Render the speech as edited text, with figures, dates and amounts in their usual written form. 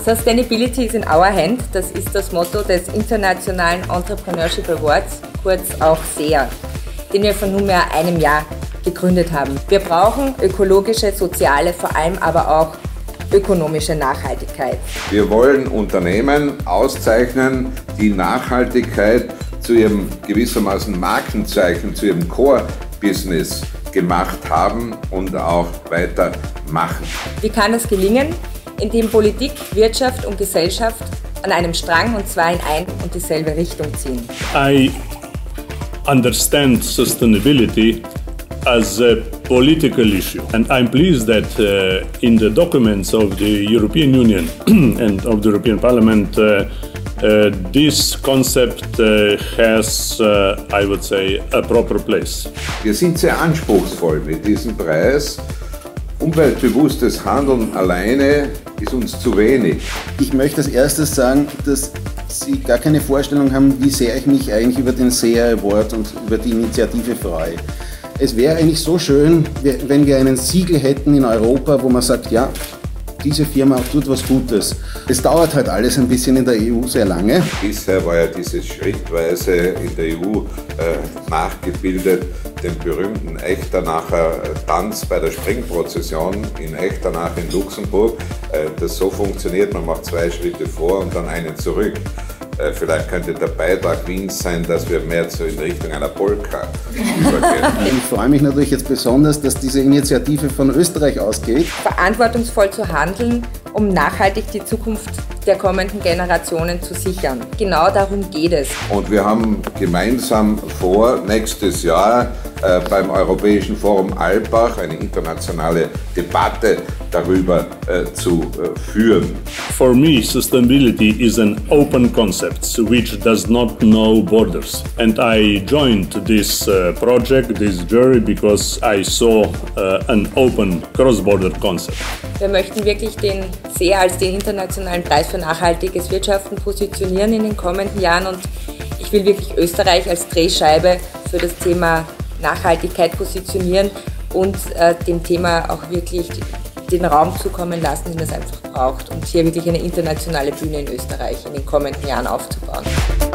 Sustainability is in our hand, das ist das Motto des Internationalen Entrepreneurship Awards, kurz auch SEA, den wir vor nunmehr einem Jahr gegründet haben. Wir brauchen ökologische, soziale, vor allem aber auch ökonomische Nachhaltigkeit. Wir wollen Unternehmen auszeichnen, die Nachhaltigkeit zu ihrem gewissermaßen Markenzeichen, zu ihrem Core-Business gemacht haben und auch weitermachen. Wie kann es gelingen? Indem Politik, Wirtschaft und Gesellschaft an einem Strang und zwar in ein und dieselbe Richtung ziehen. I understand sustainability as a political issue, and I'm pleased that in the documents of the European Union and of the European Parliament this concept has, I would say, a proper place. Wir sind sehr anspruchsvoll mit diesem Preis. Umweltbewusstes Handeln alleine ist uns zu wenig. Ich möchte als erstes sagen, dass Sie gar keine Vorstellung haben, wie sehr ich mich eigentlich über den SEA Award und über die Initiative freue. Es wäre eigentlich so schön, wenn wir einen Siegel hätten in Europa, wo man sagt, ja, diese Firma tut was Gutes. Es dauert halt alles ein bisschen in der EU sehr lange. Bisher war ja dieses schrittweise in der EU nachgebildet, den berühmten Echternacher Tanz bei der Springprozession in Echternach in Luxemburg, das so funktioniert, man macht 2 Schritte vor und dann einen zurück. Vielleicht könnte der Beitrag Wiens sein, dass wir mehr so in Richtung einer Polka übergehen. Ich freue mich natürlich jetzt besonders, dass diese Initiative von Österreich ausgeht. Verantwortungsvoll zu handeln, um nachhaltig die Zukunft der kommenden Generationen zu sichern. Genau darum geht es. Und wir haben gemeinsam vor, nächstes Jahr beim Europäischen Forum Alpbach eine internationale Debatte darüber zu führen. For me, sustainability is an open concept which does not know borders. And I joined this project, this jury, because I saw an open cross-border concept. Wir möchten wirklich den SEA als den internationalen Preis für nachhaltiges Wirtschaften positionieren in den kommenden Jahren und ich will wirklich Österreich als Drehscheibe für das Thema Nachhaltigkeit positionieren und dem Thema auch wirklich den Raum zukommen lassen, den es einfach braucht und hier wirklich eine internationale Bühne in Österreich in den kommenden Jahren aufzubauen.